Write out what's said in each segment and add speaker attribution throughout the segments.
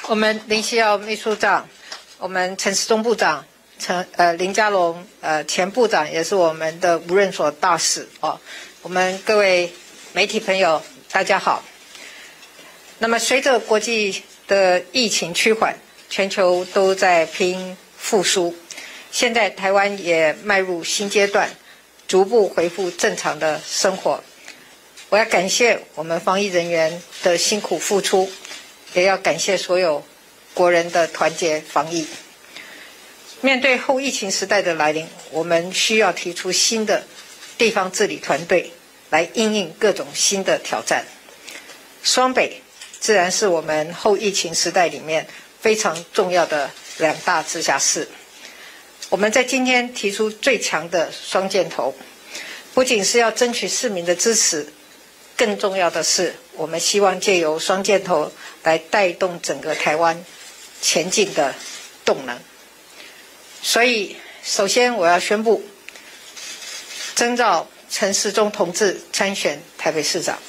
Speaker 1: 我们林希耀秘书长，我们陈时中部长，林佳龙前部长也是我们的无任所大使哦。我们各位媒体朋友，大家好。那么随着国际的疫情趋缓，全球都在拼复苏，现在台湾也迈入新阶段，逐步恢复正常的生活。我要感谢我们防疫人员的辛苦付出，也要感谢所有国人的团结防疫。面对后疫情时代的来临，我们需要提出新的地方治理团队来因应各种新的挑战。双北自然是我们后疫情时代里面非常重要的两大直辖市。我们在今天提出最强的双箭头，不仅是要争取市民的支持，更重要的是，我们希望借由双箭头来带动整个台湾前进的动能。所以，首先我要宣布，征召陈时中同志参选台北市长。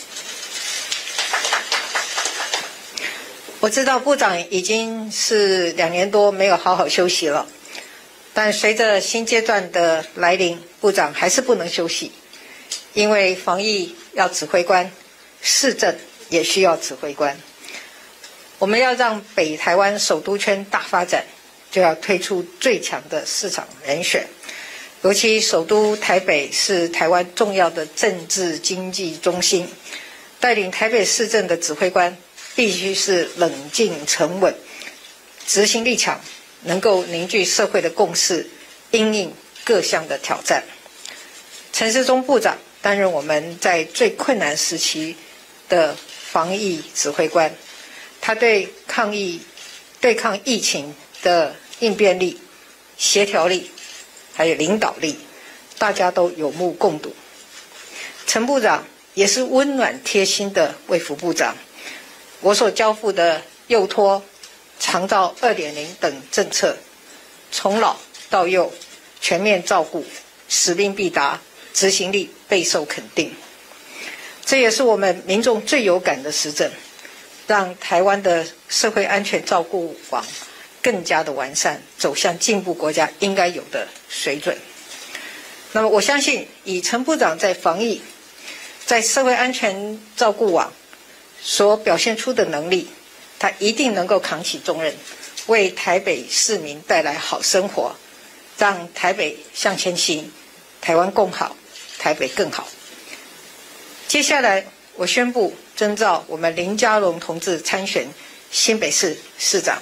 Speaker 1: 我知道部长已经是2年多没有好好休息了，但随着新阶段的来临，部长还是不能休息，因为防疫要指挥官，市政也需要指挥官。我们要让北台湾首都圈大发展，就要推出最强的市长人选。尤其首都台北是台湾重要的政治经济中心，带领台北市政的指挥官必须是冷静沉稳，执行力强，能够凝聚社会的共识，因应各项的挑战。陈时中部长担任我们在最困难时期的防疫指挥官，他对抗疫情的应变力、协调力还有领导力，大家都有目共睹。陈部长也是温暖贴心的卫福部长，我所交付的幼托、长照 2.0 等政策，从老到幼全面照顾，使命必达，执行力备受肯定。这也是我们民众最有感的实证，让台湾的社会安全照顾网更加的完善，走向进步国家应该有的水准。那么我相信，以陈部长在防疫、在社会安全照顾网所表现出的能力，他一定能够扛起重任，为台北市民带来好生活，让台北向前行，台湾共好，台北更好。接下来我宣布征召我们林佳龙同志参选新北市市长。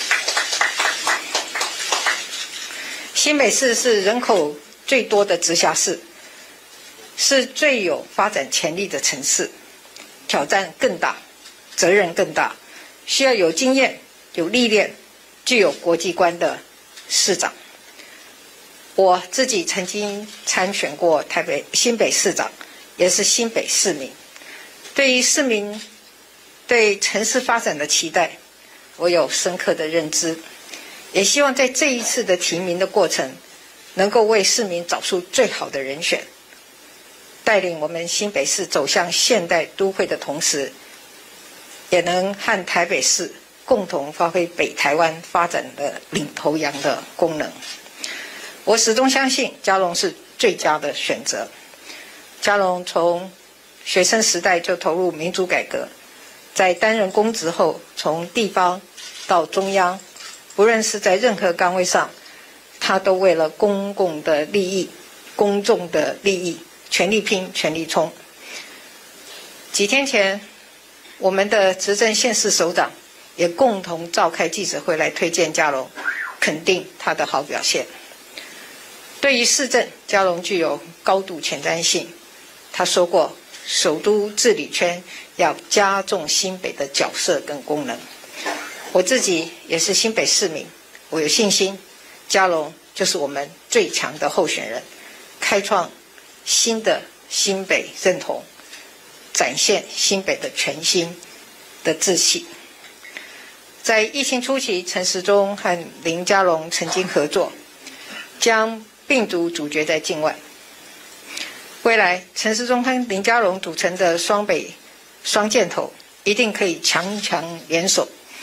Speaker 1: 新北市是人口最多的直辖市，是最有发展潜力的城市，挑战更大，责任更大，需要有经验、有历练、具有国际观的市长。我自己曾经参选过新北市长，也是新北市民。对于市民对城市发展的期待，我有深刻的认知，也希望在这一次的提名的过程，能够为市民找出最好的人选，带领我们新北市走向现代都会的同时，也能和台北市共同发挥北台湾发展的领头羊的功能。我始终相信佳龙是最佳的选择。佳龙从学生时代就投入民主改革，在担任公职后，从地方到中央，不论是在任何岗位上，他都为了公共的利益、公众的利益，全力拼、全力冲。几天前，我们的执政县市首长也共同召开记者会来推荐佳龙，肯定他的好表现。对于市政，佳龙具有高度前瞻性。他说过，首都治理圈要加重新北的角色跟功能。我自己也是新北市民，我有信心，佳龙就是我们最强的候选人，开创新的新北认同，展现新北的全新的志气。在疫情初期，陈时中和林佳龙曾经合作，将病毒阻绝在境外。未来陈时中和林佳龙组成的双北双箭头一定可以强强联手，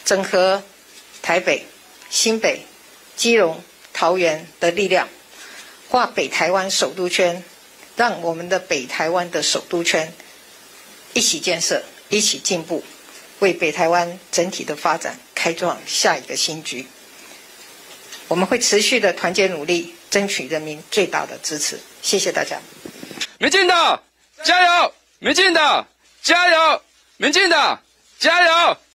Speaker 1: 整合台北、新北、基隆、桃园的力量，画北台湾首都圈，让我们的北台湾的首都圈一起建设，一起进步，为北台湾整体的发展开创下一个新局。我们会持续的团结努力，争取人民最大的支持。谢谢大家。
Speaker 2: 民进党加油！民进党加油！民进党加油！